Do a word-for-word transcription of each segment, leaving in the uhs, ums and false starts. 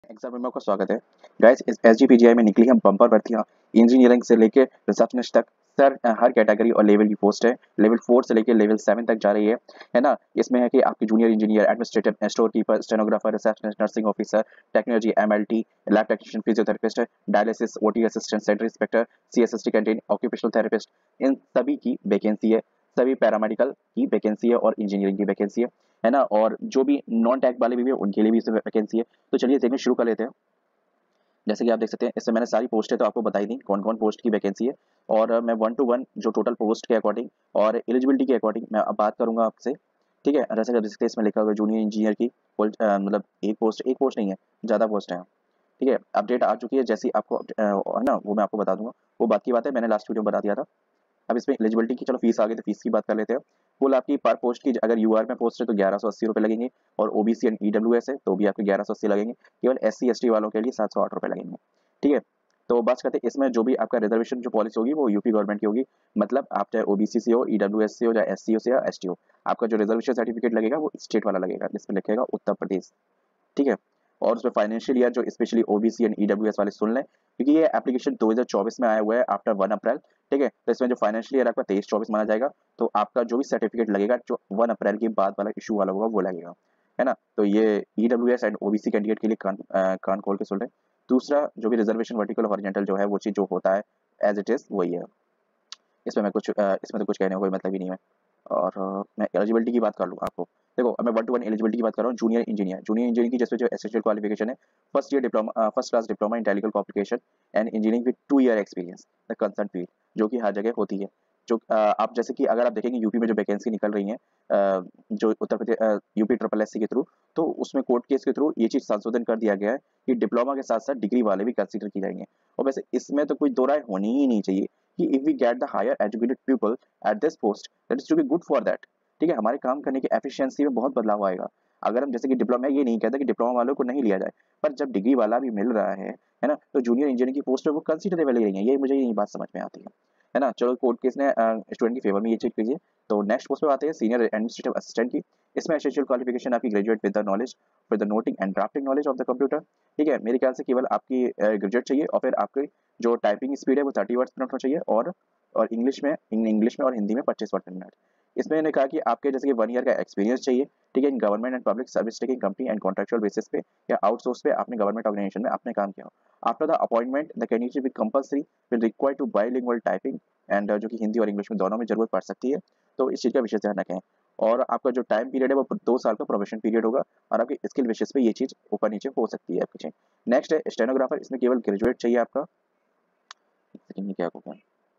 Exam में आपका स्वागत है। गाइस, इस एसजीपीजीआई में निकली हम बम्पर भर्तियां इंजीनियरिंग से लेकर रिसेप्शनिस्ट तक। सर, हर कैटेगरी और लेवल की पोस्ट है। लेवल फोर से लेकर लेवल सेवन तक जा रही है है ना। इसमें है कि आपकी junior engineer, administrator, store keeper, stenographer, receptionist, nursing officer, technology, MLT, lab technician, physiotherapist, dialysis, OT assistant, centre inspector, CSST canteen, occupational therapist, इन सभी की वैकेंसी है। सभी पैरामेडिकल की वैकेंसी है और इंजीनियरिंग की वैकेंसी है है ना। और जो भी नॉन टैक वाले भी है उनके लिए भी इसमें वैकेंसी है। तो चलिए देखने शुरू कर लेते हैं। जैसे कि आप देख सकते हैं, इसमें मैंने सारी पोस्टें तो आपको बताई दी कौन कौन पोस्ट की वैकेंसी है। और अ, मैं वन टू वन जो टोटल पोस्ट के अकॉर्डिंग और एलिजिबिलिटी के अकॉर्डिंग मैं अब बात करूंगा आपसे। ठीक है, जैसे कि आप देख सकते हैं इसमें लिखा हुआ है जूनियर इंजीनियर की full, अ, मतलब एक पोस्ट एक पोस्ट नहीं है, ज़्यादा पोस्ट है। ठीक है, अपडेट आ चुकी है, जैसी आपको अ, है ना वो मैं आपको बता दूंगा। वो बात की बात है, मैंने लास्ट वीडियो में बता दिया था। अब इसमें एलिजिबिलिटी की चलो फीस आ गई तो फीस की बात कर लेते हैं। कुल आपकी पर पोस्ट की अगर यूआर में पोस्ट है तो ग्यारह सौ अस्सी रुपये लगेंगे। और ओबीसी एंड ईडब्ल्यूएस है तो भी आपके ग्यारह सौ अस्सी लगेंगे। केवल एस सी एस टी वालों के लिए सात सौ आठ रुपये लगेंगे। ठीक है, तो बात करते हैं इसमें जो भी आपका रिजर्वेशन जो पॉलिसी होगी वो यूपी गवर्नमेंट की होगी। मतलब आप चाहे ओबीसी से हो, ईडब्ल्यूएस से हो, चाहे एस सी से या एस टी हो, आपका जो रिजर्वेशन सर्टिफिकेट लगेगा वो स्टेट वाला लगेगा, जिसमें लिखेगा उत्तर प्रदेश। ठीक है, और उसमें फाइनेंशियल ईयर जो स्पेशली ओबीसी एंड ईडब्ल्यूएस वाले सुन लें, क्योंकि ये एप्लीकेशन दो हज़ार चौबीस में आया हुआ है आफ्टर वन अप्रैल। ठीक है, तो इसमें जो फाइनेंशियल ईयर आपका तेईस चौबीस माना जाएगा। तो आपका जो भी सर्टिफिकेट लगेगा जो वन अप्रैल के बाद वाला इशू वाला होगा वो लगेगा, है ना। तो ये ईडब्ल्यूएस एंड ओबीसी कैंडिडेट के लिए कान अ, कान खोल के सुन लें। दूसरा, जो भी रिजर्वेशन वर्टिकल हॉरिजॉन्टल जो है वो चीज़ जो होता है एज इट इज़ वही है। इसमें मैं कुछ अ, इसमें तो कुछ कहने का कोई मतलब ही नहीं है। और अ, मैं एलिजिबिलिटी की बात कर लूँ आपको। देखो, अब मैं वन टू वन एलिजिबिलिटी की बात कर रहा हूँ। जूनियर इंजीनियर जूनियर इंजीनियर की जैसे जो एसेंशियल क्वालिफिकेशन है, first year diploma, first class diploma in technical complication and engineering with two year experience the concern field, जो कि हर जगह होती है। जो अ, आप जैसे कि अगर आप देखेंगे यूपी में जो वैकेंसी निकल रही है, अ, जो Uttar Pradesh UP triple S C के थ्रू, तो उसमें कोर्ट केस के थ्रू ये चीज़ संशोधन कर दिया गया है कि डिप्लोमा के साथ साथ डिग्री वाले भी कंसिडर की जाएंगे। और वैसे इसमें तो कोई दो राय होनी ही नहीं चाहिए कि if we get the higher educated people at this post, that is to be good for that. ठीक है, हमारे काम करने की एफिशिएंसी में बहुत बदलाव आएगा। अगर हम जैसे कि डिप्लोमा, ये नहीं कहता कि डिप्लोमा वालों को नहीं लिया जाए, पर जब डिग्री वाला भी मिल रहा है है ना, तो जूनियर इंजीनियर की पोस्ट है वो कंसिडरेबल ही रही है। ये मुझे यही बात समझ में आती है है ना। चलो, कोर्ट केस ने स्टूडेंट की फेवर में ये चेक कीजिए। तो नेक्स्ट पोस्ट पे आते हैं सीनियर एडमिनिस्ट्रेटिव असिस्टेंट की। इसमें एसेंशियल क्वालिफिकेशन आपकी graduate with the knowledge with the noting and drafting knowledge of the computer. ठीक है, मेरे ख्याल से केवल आपकी ग्रेजुएट चाहिए और फिर आपकी जो टाइपिंग स्पीड है वो थर्टी वर्ड्स पर मिनट होना चाहिए। और और इंग्लिश में इंग्लिश में और हिंदी में पच्चीस वर्ड पर मिनट। इसमें इन्होंने कहा कि आपके जैसे कि वन ईयर का एक्सपीरियंस चाहिए। ठीक है, in government and public service taking company and contractual basis पे या आउटसोर्स पे आपने गवर्नमेंट ऑर्गेनाइजेशन में आपने काम किया हो। After the appointment the candidate will compulsory will require to bilingual typing and जो कि हिंदी और इंग्लिश में दोनों में जरूरत पड़ सकती है। तो इस चीज़ का विशेष ध्यान रखें। और आपका जो टाइम पीरियड है वो दो साल का प्रोबेशन पीरियड होगा। और आपके स्किल बेसिस पे ये चीज़ ऊपर नीचे हो सकती है आपकी। नेक्स्ट है स्टेनोग्राफर। इसमें केवल ग्रेजुएट चाहिए आपका। एक सेकंड में क्या होगा,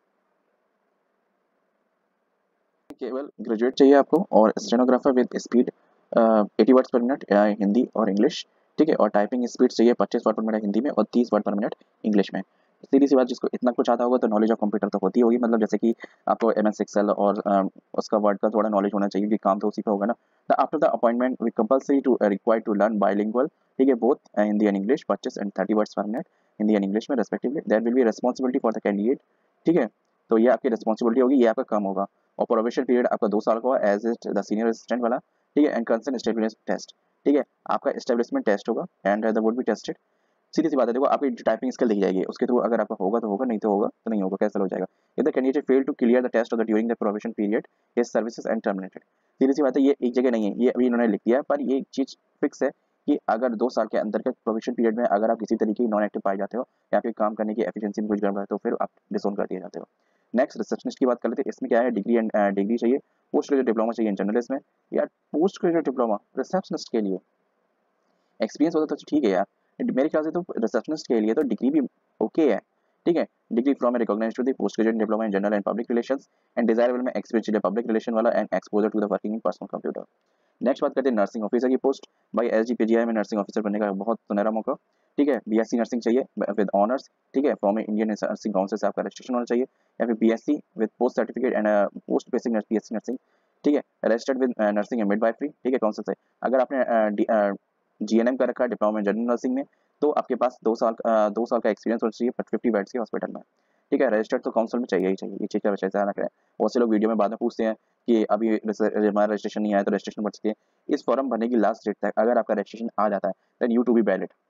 केवल ग्रेजुएट चाहिए आपको। और stenographer with speed eighty words per minute Hindi और इंग्लिश। ठीक है, और टाइपिंग स्पीड चाहिए पच्चीस वर्ड पर मिनट हिंदी में और तीस वर्ड पर मिनट इंग्लिश में। सीधी सी बात, जिसको इतना कुछ आता होगा तो नॉलेज ऑफ कंप्यूटर तो होती होगी, मतलब जैसे कि आपको एम एस एक्सेल और अ, उसका वर्ड का थोड़ा नॉलेज होना चाहिए कि काम तो उसी पे होगा ना। The after the appointment we compulsory to require to learn bilingual. ठीक है, बोथ हिंदी एंड इंग्लिश, पच्चीस and thirty words per minute Hindi and English में respectively. There will be responsibility for the candidate. ठीक है, तो ये आपकी रिस्पॉन्सिबिलिटी होगी, ये आपका काम होगा। और प्रोबेशन पीरियड आपका दो साल का होगा as it the senior assistant वाला। ठीक है, एंड कंसर्न एस्टेब्लिशमेंट टेस्ट। ठीक है, आपका एस्टेब्लिशमेंट टेस्ट होगा and the would be tested. सीधी सी बात है, देखो आपकी टाइपिंग स्किल देखी जाएगी उसके थ्रू। अगर आपका होगा तो होगा, नहीं तो होगा तो नहीं होगा, कैंसिल हो जाएगा। If the candidate fail to clear the test of the during the probation period, his services and terminated. सीधी सी बात है, ये एक जगह नहीं है, ये अभी इन्होंने लिख दिया है, पर ये चीज फिक्स है कि अगर दो साल के अंदर के प्रोबेशन पीरियड में अगर आप किसी तरीके की नॉन एक्टिव पाए जाते हो या फिर काम करने की एफिशिएंसी में कुछ गड़बड़ है तो फिर आप डिसोन कर दिए जाते हो। नेक्स्ट, रिसेप्शनिस्ट की बात कर लेते हैं। इसमें क्या है, डिग्री एंड डिग्री चाहिए। पोस्ट ग्रेजुएट डिप्लोमा चाहिए जर्नलिस्ट में। यार, पोस्ट ग्रेजुएट डिप्लोमा रिसेप्शनिस्ट के लिए एक्सपीरियंस होता तो ठीक है यार। मेरे ख्याल से तो रिसेप्शनिस्ट के लिए तो डिग्री भी ओके है। ठीक है, degree from a recognised to the post graduate diploma in general and public relations and desirable में एक्सपीरियंस इन पब्लिक रिलेशन वाला and exposure to the working in personal computer. Next बात करते हैं nursing officer की post. भाई, SGPGI में nursing officer बनने का बहुत सुनहरा मौका। ठीक है, बीएससी नर्सिंग चाहिए विद ऑनर्स। ठीक है, फ्रॉम इंडियन नर्सिंग काउंसिल से आपका रजिस्ट्रेशन होना चाहिए। या फिर BSc with post certificate and post basic BSc nursing. ठीक है, registered with nursing and midwifery. ठीक है, काउंसिल से। अगर आपने जीएनएम का रखा है, डिप्लोमा इन जनरल नर्सिंग में, तो आपके पास दो साल अ, दो साल का एक्सपीरियंस होना चाहिए बट फिफ्टी बेड्स के हॉस्पिटल में। ठीक है, रजिस्टर्ड तो काउंसिल में चाहिए ही चाहिए, ये चीज़ का विषय ध्यान रखें। बहुत से लोग वीडियो में बाद में पूछते हैं कि अभी हमारा रजिस्ट्रेशन नहीं आया तो रजिस्ट्रेशन बढ़ सकती है। इस फॉर्म भरने की लास्ट डेट तक अगर आपका रजिस्ट्रेशन आ जाता है then you to be valid.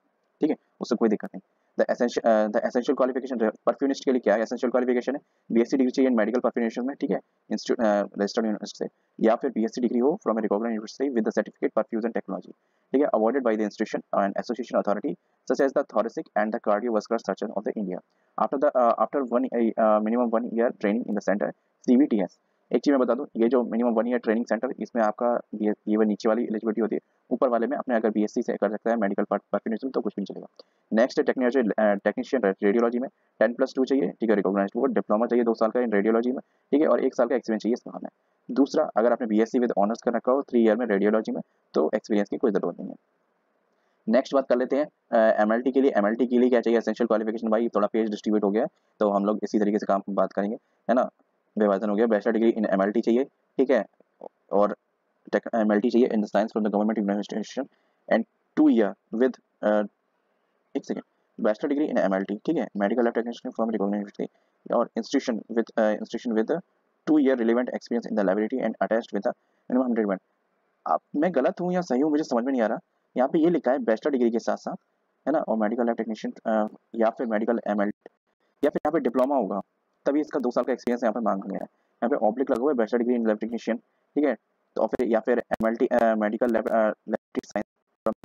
ठीक है, उससे कोई दिक्कत नहीं। The essential the essential qualification perfusionist के लिए क्या है, एसेंशियल क्वालिफिकेशन है बीएससी डिग्री चाहिए इन मेडिकल परफ्यूमेशन में, ठीक है, इंस्टीट्यूट रजिस्टर्ड यूनिवर्सिटी से, या फिर बीएससी डिग्री हो from a recognised university with the certificate perfusion technology, ठीक है, awarded by the institution and association authority such as the thoracic and the cardiovascular surgeon of the India after the uh, after one uh, minimum one year training in the center C V T S। एक चीज मैं बता दूं, ये जो minimum one year training centre, इसमें आपका ये वो नीचे वाली एलिजिबिलिटी होती है, ऊपर वाले में अपने अगर बीएससी से कर सकता है मेडिकल परफ्यूमेशन तो कुछ भी नहीं चलेगा। नेक्स्ट टेक्नोलॉजी टेक्नीशियन रेडियोलॉजी में टेन प्लस टू चाहिए, ठीक है, रिकॉग्नाइज्ड वो डिप्लोमा चाहिए दो साल का इन रेडियोलॉजी में, ठीक है, और एक साल का एक्सपीरियंस चाहिए इसमें हमें। दूसरा, अगर आपने बीएससी विद ऑनर्स कर रखा हो थ्री ईयर में रेडियोलॉजी में तो एक्सपीरियंस की कोई जरूरत नहीं है। नेक्स्ट बात कर लेते हैं एमएलटी के लिए। एमएलटी के लिए क्या चाहिए, एसेंशियल क्वालिफिकेशन, भाई थोड़ा पेज डिस्ट्रीब्यूट हो गया है तो हम लोग इसी तरीके से काम बात करेंगे, है ना, विभाजन हो गया। बैचलर डिग्री इन एमएलटी चाहिए, ठीक है, और एमएलटी चाहिए in the science from the government institution and two year with एक second bachelor degree in MLT, ठीक है, medical lab technician from recognised university और institution with institution with two year relevant experience in the laboratory and attached with the minimum hundred one. अब मैं गलत हूँ या सही हूँ मुझे समझ में नहीं आ रहा, यहाँ पे ये लिखा है बैचलर डिग्री के साथ साथ, है ना, और मेडिकल लैब टेक्नीशियन या फिर मेडिकल एमएलटी या फिर यहाँ पे डिप्लोमा होगा तभी इसका दो साल का एक्सपीरियंस यहाँ पे मांगा गया है। यहाँ पे ऑब्लिक लगा हुआ है bachelor degree in lab technician, ठीक है, तो फिर या फिर MLT medical lab science from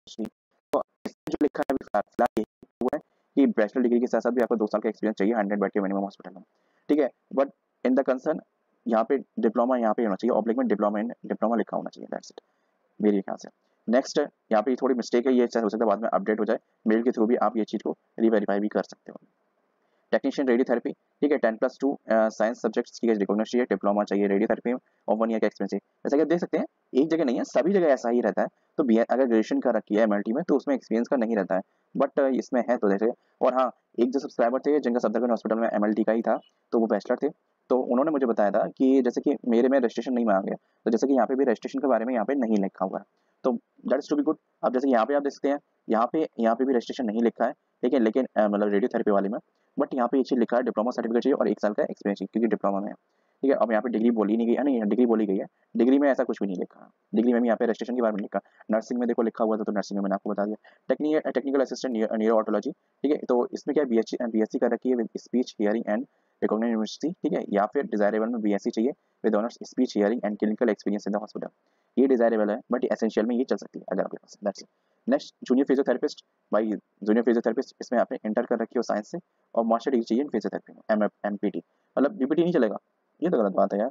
तो इसमें जो लिखा है फिलहाल ये हुआ है कि बैचलर डिग्री के साथ साथ भी आपको दो साल का एक्सपीरियंस चाहिए हंड्रेड बेड के मिनिमम हॉस्पिटल में, ठीक है, बट इन द कंसर्न यहाँ पे डिप्लोमा यहाँ पे होना चाहिए, ऑब्लिक में डिप्लोमा इन डिप्लोमा लिखा होना चाहिए, दैट्स इट मेरे ख्याल से। नेक्स्ट यहाँ पे थोड़ी मिस्टेक है, ये हो सकता है बाद में अपडेट हो जाए, मेल के थ्रू भी आप ये चीज़ को रीवेरीफाई भी कर सकते हो। टेक्नीशियन रेडियोथेरेपी, ठीक है, ten plus two science subjects की रिकॉग्नाइज्ड चाहिए, डिप्लोमा चाहिए रेडियोथेरेपी में और वन ईयर का एक्सपीरियंस चाहिए। जैसा कि आप देख सकते हैं एक जगह नहीं है, सभी जगह ऐसा ही रहता है। तो बी अगर ग्रेजुएशन का रखी है एमएलटी में तो उसमें एक्सपीरियंस का नहीं रहता है, बट इसमें है तो जैसे। और हाँ, एक जो सब्सक्राइबर थे जिनका सफदरगंज हॉस्पिटल में एमएलटी का ही था, तो वो बैचलर थे, तो उन्होंने मुझे बताया था कि जैसे कि मेरे में रजिस्ट्रेशन नहीं मांगा गया, तो जैसे कि यहाँ पे भी रजिस्ट्रेशन के बारे में यहाँ पे नहीं लिखा हुआ है, तो दैट्स टू बी गुड। अब जैसे यहाँ पे आप देख सकते हैं, यहाँ पे यहाँ पे भी रजिस्ट्रेशन नहीं लिखा है, ठीक है, लेकिन मतलब रेडियोथेरेपी वाले में, बट यहाँ पे ये चीज़ लिखा है डिप्लोमा सर्टिफिकेट चाहिए और एक साल का एक्सपीरियंस चाहिए क्योंकि डिप्लोमा में है, ठीक है। अब यहाँ पे डिग्री बोली नहीं गई है, नहीं डिग्री बोली गई है, डिग्री में ऐसा कुछ भी नहीं लिखा, डिग्री में भी यहाँ पे रजिस्ट्रेशन के बारे में लिखा। नर्सिंग में देखो लिखा हुआ था, तो नर्सिंग में मैंने आपको बता दिया। टेक्निकल टेक्निकल असिस्टेंट न्यूरोऑटोलॉजी, ठीक है, तो इसमें क्या बी एस सी कर रखी है with speech hearing and recognised university, ठीक है, या फिर डिजायरेबल में बीएससी चाहिए with honours speech hearing and clinical experience in the hospital. ये डिजायरेबल है बट एसेंशियल में ये चल सकती है अगर आपके पास, that's it. Next junior physiotherapist, भाई जूनियर फिजियोथेरेपिस्ट इसमें आपने इंटर कर रखी हो साइंस से और मास्टर डिग्री चाहिए फिजियोथेरेपी में, एम एम पी टी, मतलब बीपीटी नहीं चलेगा, ये तो गलत बात है यार।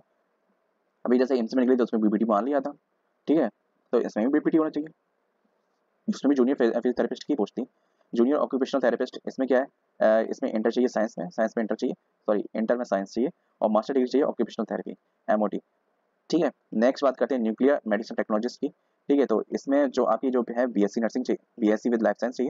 अभी जैसे एम्स में निकली तो उसमें बीपीटी मान लिया था, ठीक है, तो इसमें भी बीपीटी होना चाहिए, इसमें भी जूनियर फिजियोथेरेपिस्ट की पोस्ट थी। जूनियर ऑक्यूपेशनल थेरेपिस्ट, इसमें क्या है, इसमें इंटर चाहिए साइंस में, साइंस में इंटर चाहिए, सॉरी इंटर में साइंस चाहिए और मास्टर डिग्री चाहिए ऑक्यूपेशनल थेरेपी एमओटी, ठीक है। नेक्स्ट बात करते हैं न्यूक्लियर मेडिसिन टेक्नोलॉजिस्ट की, ठीक है, तो इसमें जो आपकी जो है बीएससी नर्सिंग चाहिए, बीएससी विद लाइफ साइंस चाहिए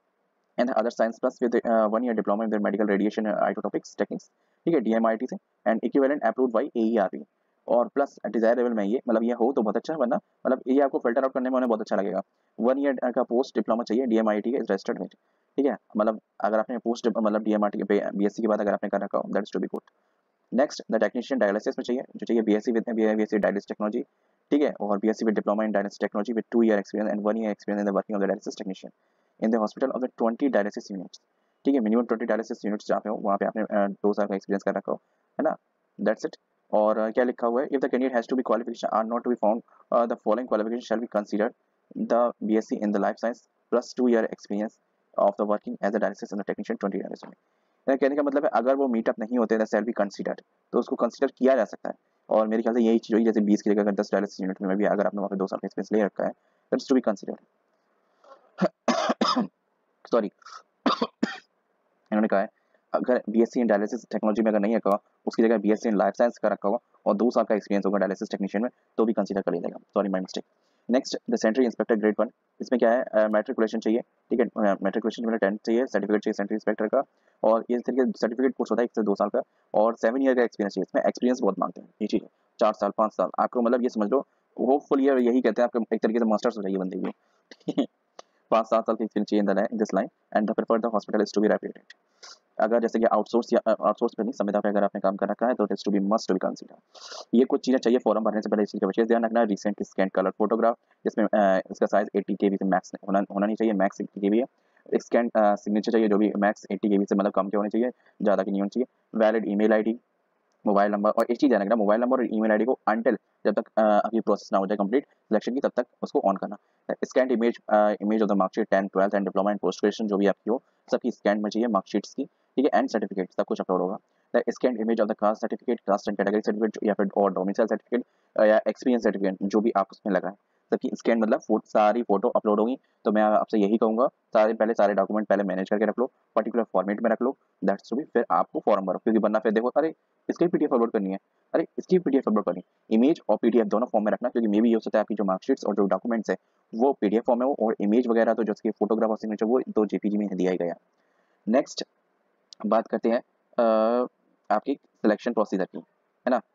and other science plus with one year diploma in medical radiation isotopics techniques, ठीक है, डीएमआईटी से and equivalent approved by AERB और प्लस डिजायरेबल में ये मतलब ये हो तो बहुत अच्छा, वरना मतलब ये आपको फिल्टर आउट करने में उन्हें बहुत अच्छा लगेगा। वन ईयर का पोस्ट डिप्लोमा चाहिए डीएमआईटी के रजिस्टर्ड में, ठीक है, मतलब अगर आपने पोस्ट मतलब डीएमआईटी बीएससी के बाद अगर आपने कर रखा हो that's to be good. Next the technician dialysis में चाहिए, जो चाहिए BSc with BSc dialysis technology, ठीक है, और BSc with diploma in dialysis technology with two year experience and one year experience in the working of the dialysis technician in the hospital of the twenty dialysis units, ठीक है, minimum twenty dialysis units जहाँ पे हो वहाँ पे आपने दो साल का एक्सपीरियंस कर रखा हो, है ना, दैट्स इट। और uh, क्या लिखा हुआ है, if the candidate has to be qualification are not to be found the following qualification shall be considered the BSc in the life science plus two year experience of the working as a dialysis and technician twenty dialysis में। कहने का मतलब है अगर वो meetup नहीं होते the shell be considered, तो उसको कंसीडर किया जा सकता है। और मेरे ख्याल से यही चीज़ होगी, जैसे बीस की जगह अगर दस डायलिसिस यूनिट में भी अगर आपने वहाँ पे दो साल का एक्सपीरियंस ले रखा है that's to be considered. Sorry इन्होंने कहा है अगर बीएससी इन डायलिसिस टेक्नोलॉजी में अगर नहीं रखा हुआ, उसकी जगह बीएससी इन लाइफ साइंस का रखा हुआ और दो साल का एक्सपीरियंस होगा डायलिसिस टेक्नीशियन में तो भी कंसीडर कर लिया जाएगा, sorry my mistake. Next the sentry inspector grade one, इसमें क्या है मैट्रिकुलेशन चाहिए, ठीक है, मैट्रिकुलेशन में टेंथ चाहिए, सर्टिफिकेट चाहिए सेंट्री इंस्पेक्टर का और ये तरीके सर्टिफिकेट कोर्स होता है एक से दो साल का और सेवन ईयर का एक्सपीरियंस चाहिए। इसमें एक्सपीरियंस बहुत मांगते हैं ये चीज़, चार साल पाँच साल आपको, मतलब ये समझ लो होपफुल ईयर यही कहते हैं आपको एक तरीके से मास्टर्स हो जाइए बंदे की पाँच सात साल की एक्सपीरियंस चाहिए in this line and the preferred the hospital is to be reputed. अगर जैसे कि आउटसोर्स या आउटसोर्स पे नहीं संविदा पे अगर आपने काम कर रखा है तो it is to be must to be consider. ये कुछ चीज़ें चाहिए फॉर्म भरने से पहले, इस चीज़ का विशेष ध्यान रखना। रिसेंट स्कैन कलर फोटोग्राफ जिसमें इसका साइज एट्टी के बी से मैक्स होना होना नहीं चाहिए, मैक्स एट्टी के बी है स्कैन सिग्नेचर चाहिए जो भी मैक्स एट्टी के बी से मतलब कम के होने चाहिए, ज़्यादा की नहीं होनी चाहिए। Valid email ID, mobile number, और एक चीज़ ध्यान रखना, मोबाइल नंबर और ईमेल आईडी को अंटिल जब तक uh, आपकी प्रोसेस ना हो जाए कंप्लीट सिलेक्शन की तब तक उसको ऑन करना। Scan image image of the marksheet tenth twelfth and diploma and post graduation जो भी आपकी हो सबकी स्कैन में चाहिए मार्कशीट्स की, ठीक है, एंड सर्टिफिकेट सब कुछ अपलोड होगा। The scan image of the caste certificate, caste and category certificate या फिर और डोमिसाइल सर्टिफिकेट या एक्सपीरियंस सर्टिफिकेट जो भी आप उसमें लगाएं सबकी स्कैन मतलब फो, सारी फोटो अपलोड होगी। तो मैं आपसे यही कहूँगा सारे पहले सारे डॉक्यूमेंट पहले मैनेज करके रख लो, पर्टिकुलर फॉर्मेट में रख लो, दैट्स भी फिर आपको फॉर्म भरो, क्योंकि वरना फिर देखो अरे इसकी पीडीएफ अपलोड करनी है, अरे इसकी पीडीएफ अपलोड करनी है। इमेज और पीडीएफ दोनों फॉर्म में रखना, क्योंकि मे भी ये हो सकता है आपकी जो मार्कशीट्स और जो डॉक्यूमेंट्स है वो पीडीएफ फॉर्म में हो और इमेज वगैरह तो जैसे फोटोग्राफ और सिग्नेचर वो दो जेपीजी में दिया ही गया। नेक्स्ट बात करते हैं आपकी सिलेक्शन प्रोसीजर की, है ना।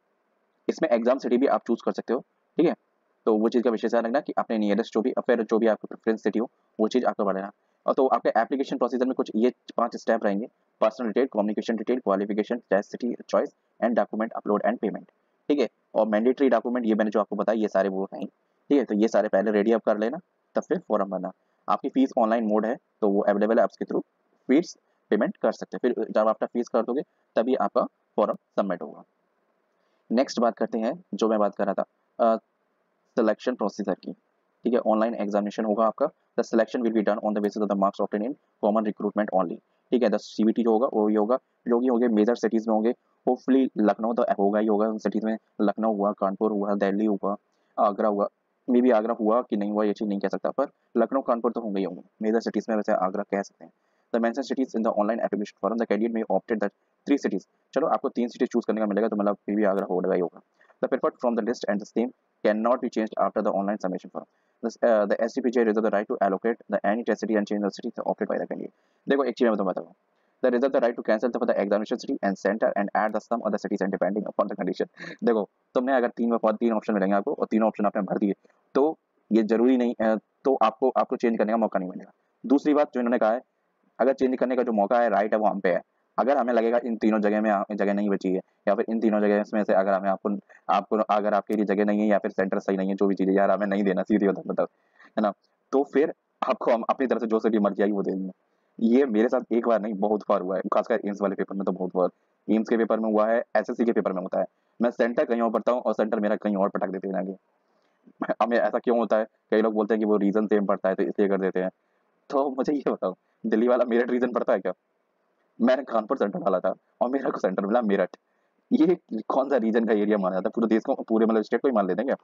इसमें एग्जाम सिटी भी आप चूज कर सकते हो, ठीक है। तो वो चीज़ का विशेष ध्यान रखना कि अपने नियरेस्ट जो भी फिर जो भी आपकी प्रेफरेंस सिटी हो वो चीज़ आपको बढ़ाना। और तो आपके एप्लीकेशन प्रोसीजर में कुछ ये पांच स्टेप रहेंगे, personal detail, communication detail, qualification, test city choice and document upload and payment, ठीक है। और मैंडेटरी डॉक्यूमेंट ये मैंने जो आपको बताया ये सारे वो हैं, ठीक है। तो ये सारे पहले रेडी आप कर लेना, तब फिर फॉर्म भरना। आपकी फीस ऑनलाइन मोड है तो वो अवेलेबल है आपके थ्रू, फीस पेमेंट कर सकते हैं, फिर जब आप फीस कर दोगे तभी आपका फॉर्म सबमिट होगा। नेक्स्ट बात करते हैं जो मैं बात कर रहा था सिलेक्शन प्रोसीजर की, ठीक है। ऑनलाइन एग्जामिनेशन होगा आपका, the selection will be done on the basis of the marks obtain in common recruitment only, ठीक है। द सीबीटी जो होगा वो ये होगा, जो भी होंगे मेजर सिटीज में होंगे, होपफुली लखनऊ तो होगा ही होगा उन सिटीज में, लखनऊ हुआ, कानपुर हुआ, दिल्ली हुआ, आगरा हुआ, मे भी आगरा हुआ कि नहीं हुआ ये चीज़ नहीं कह सकता, पर लखनऊ कानपुर तो होंगे ही होंगे मेजर सिटीज में, वैसे आगरा कह सकते हैं। The mention cities in the online application form the candidate may opted the three cities, चलो आपको तीन सिटी चूज करने का मिलेगा तो मतलब मे भी आगरा होगा ही होगा। The preferred from the list and the same cannot be changed after the online submission form. This, uh, the S D P J reserves the right to allocate the any test city and change the city opted by the candidate. देखो एक चीज मैं तुम्हें बताऊँ, the reserve the right to cancel the, the examination city and center and add the sum of the cities and depending upon the condition. देखो तुमने अगर तीन में तीन ऑप्शन मिलेंगे आपको और तीनों ऑप्शन आपने भर दिए तो ये जरूरी नहीं है, तो आपको आपको चेंज करने का मौका नहीं मिलेगा। दूसरी बात जो इन्होंने कहा है, अगर चेंज करने का जो मौका है राइट है वो हम पे है, अगर हमें लगेगा इन तीनों जगह में जगह नहीं बची है या फिर इन तीनों जगह में से अगर हमें आपको आपको अगर आपके लिए जगह नहीं है या फिर सेंटर सही नहीं है, जो भी चीज़ है यार हमें नहीं देना, सीधी मतलब है ना, तो फिर आपको हम अपनी तरफ से जो सी मर्जी आई वो दे देंगे। ये मेरे साथ एक बार नहीं बहुत बार हुआ है, खासकर एम्स वाले पेपर में तो बहुत बार, एम्स के पेपर में हुआ है, एसएससी के पेपर में होता है, मैं सेंटर कहीं और पढ़ता हूँ और सेंटर मेरा कहीं और पटक देते हैं आगे। हमें ऐसा क्यों होता है, कई लोग बोलते हैं कि वो रीजन सेम पड़ता है तो इसलिए कर देते हैं। तो मुझे ये बताओ दिल्ली वाला मेरठ रीजन पड़ता है क्या? मैंने कानपुर सेंटर डाला था और मेरा को सेंटर मिला मेरठ, ये कौन सा रीजन का एरिया माना जाता है? पूरे देश को पूरे मतलब स्टेट को ही मान लेते हैं क्या?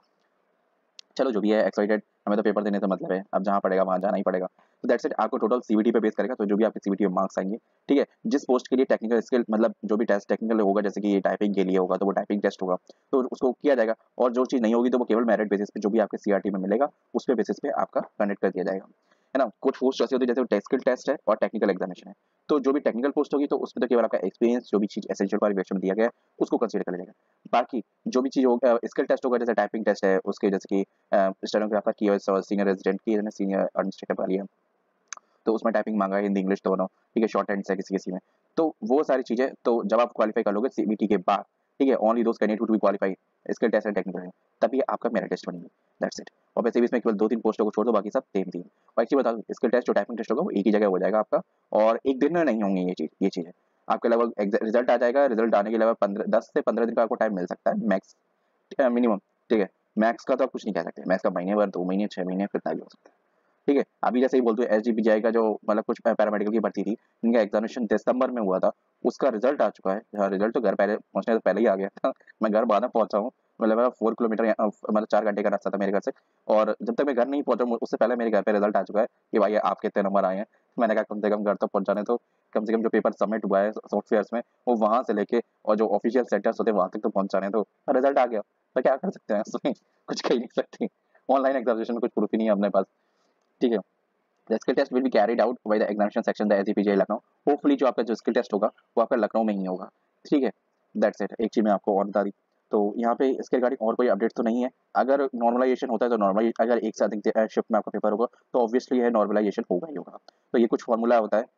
चलो जो भी है एक्साइटेड, हमें तो पेपर देने से मतलब है, अब जहाँ पड़ेगा वहाँ जाना ही पड़ेगा। तो दैट्स इट, आपको टोटल सीबीटी पे बेस करेगा, तो जो भी आपके सीबीटी में मार्क्स आएंगे, ठीक है। जिस पोस्ट के लिए टेक्निकल स्किल मतलब जो भी टेस्ट टेक्निकल होगा, जैसे कि टाइपिंग के लिए होगा तो वो टाइपिंग टेस्ट होगा तो उसको किया जाएगा, और जो चीज़ नहीं होगी तो वो केवल मेरिट बेसिस पे जो भी आपके सीआरटी में मिलेगा उस पे बेसिस पे आपका कंडक्ट कर दिया जाएगा, है ना। कुछ पोस्ट ऐसी होती है जैसे टेक्निकल टेस्ट है और टेक्निकल एग्जामिनेशन है, तो जो भी टेक्निकल पोस्ट होगी तो उसमें तो केवल आपका एक्सपीरियंस जो भी चीज़ एसेंशियल क्वालिफिकेशन में दिया गया है उसको कंसीडर कर जाएगा। बाकी जो भी चीज़ होगा स्किल टेस्ट होगा, जैसे टाइपिंग टेस्ट है उसके, जैसे कि स्टेनोग्राफर की और सीनियर रेजिडेंट की, सीनियर एडमिनिस्ट्रेटर वाली है तो उसमें टाइपिंग मांगा है हिंदी इंग्लिश दोनों, ठीक है, शॉर्ट हैंड्स है किसी किसी में, तो वो सारी चीज़ें तो जब आप क्वालिफाई कर लोगे सीबीटी के बाद, ठीक है, only those candidate to be qualify skill test and technical, तभी आपका मेरिट टेस्ट बनेगी, दैट्स इट। और वैसे भी इसमें केवल दो तीन पोस्टों को छोड़ दो, बाकी सब सेम थी। और एक चीज़ बता दूँ, स्किल टेस्ट और टाइपिंग टेस्ट होगा वो एक ही जगह हो जाएगा आपका, और एक दिन में नहीं होंगे ये चीज़ ये चीज़ें आपके लगभग रिजल्ट आ जाएगा, रिजल्ट आने के लगभग पंद्रह दस से पंद्रह दिन का आपको टाइम मिल सकता है मैक्स मिनिमम, ठीक है। मैक्स का तो आप कुछ नहीं कह सकते, मैक्स का महीने भर, दो महीने, छह महीने, कितना भी हो सकता है, ठीक है। अभी जैसे ही बोलते हैं एसजीपीजीआई का जो मतलब कुछ पैरामेडिकल की भर्ती थी, इनका एग्जामिनेशन दिसंबर में हुआ था, उसका रिजल्ट आ चुका है। हाँ, रिजल्ट तो घर पहले पहुंचने से पहले ही आ गया था। मैं घर बाद में पहुंचा हूँ, मतलब मेरा फोर किलोमीटर मतलब चार घंटे का रास्ता था मेरे घर से, और जब तक मैं घर नहीं पहुंचा उससे पहले मेरे घर पे रिजल्ट आ चुका है कि भाई आपके इतने नंबर आए हैं। मैंने कहा कम से कम घर तक पहुंचाने, तो कम से कम जो पेपर सबमिट हुआ है सॉफ्टवेयर में वो वहां से लेके और जो ऑफिशियल सेंटर्स होते हैं वहां तक तो पहुंचाने, तो रिजल्ट आ गया तो क्या कर सकते हैं उसमें कुछ कह नहीं सकते। ऑनलाइन एग्जामिनेशन में कुछ प्रूफ ही नहीं है अपने पास, ठीक है। The skill test will be carried out by the examination section, the S G P J Lucknow. Hopefully जो आपका जो स्किल टेस्ट होगा वो आपका लखनऊ में ही होगा, ठीक है। दैट्स इट, एक चीज़ मैं आपको और बता दी। तो यहाँ पे इसके रिगार्डिंग और कोई अपडेट तो नहीं है। अगर नॉर्मलाइजेशन होता है तो नॉर्मल, अगर एक साथ शिफ्ट में आपका पेपर होगा तो ऑब्वियसली है नॉर्मलाइजेशन होगा ही होगा। तो ये कुछ फॉर्मूला होता है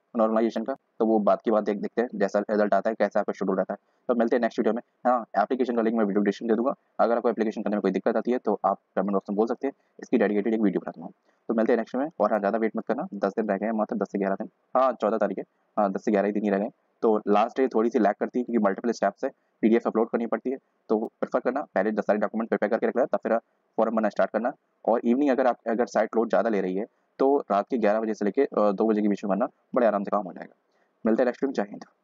नॉर्मलाइजेशन का, तो वो बात की बात देख देखते हैं जैसा रिजल्ट आता है कैसा आपका शेड्यूल रहता है। तो मिलते हैं नेक्स्ट वीडियो में। हाँ, एप्लीकेशन का लिंक मैं वीडियो डिस्क्रिप्शन दे दूँगा। अगर आपको एप्लीकेशन करने में कोई दिक्कत आती है तो आप कमेंट बॉक्स में बोल सकते हैं, इसकी डेडिकेटेड एक वीडियो बना दूँगा। तो मिलते हैं नेक्स्ट में। और हाँ, ज़्यादा वेट मत करना, दस दिन रह गए हैं, मात्र दस से ग्यारह दिन। हाँ, चौदह तारीख है। हाँ, दस से ग्यारह ही दिन ही रह गए। तो लास्ट डे थोड़ी-सी लैग करती है क्योंकि मल्टीपल स्टेप्स है, पीडीएफ अपलोड करनी पड़ती है। तो प्रेफर करना पहले दस सारे डॉक्यूमेंट प्रिपेयर करके रख लेना, तब फिर फॉर्म भरना स्टार्ट करना। और इवनिंग अगर आप अगर साइट लोड ज़्यादा ले रही है तो रात के ग्यारह बजे से लेके अ, दो बजे के बीच में भरना, बड़े आराम से काम हो जाएगा। मिलते हैं नेक्स्ट वीडियो में। जय हिंद।